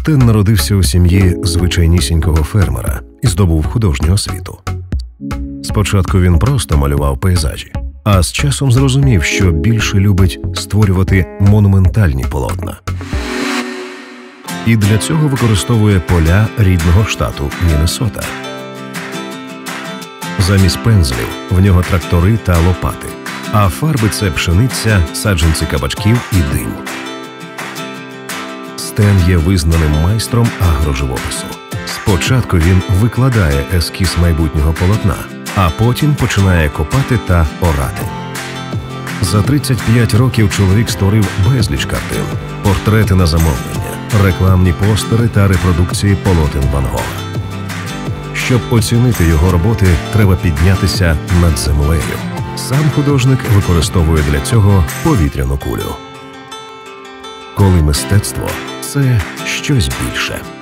Стен народився у сім'ї звичайнісінького фермера і здобув художню освіту. Спочатку він просто малював пейзажі, а з часом зрозумів, що більше любить створювати монументальні полотна. І для цього використовує поля рідного штату Міннесота. Замість пензлів в нього трактори та лопати, а фарби – це пшениця, саджанці кабачків і динь. Стен є визнаним майстром агроживопису. Спочатку він викладає ескіз майбутнього полотна, а потім починає копати та орати. За 35 років чоловік створив безліч картин, портрети на замовлення, рекламні постери та репродукції полотен Ван Гога. Щоб оцінити його роботи, треба піднятися над землею. Сам художник використовує для цього повітряну кулю. Коли мистецтво – це щось більше.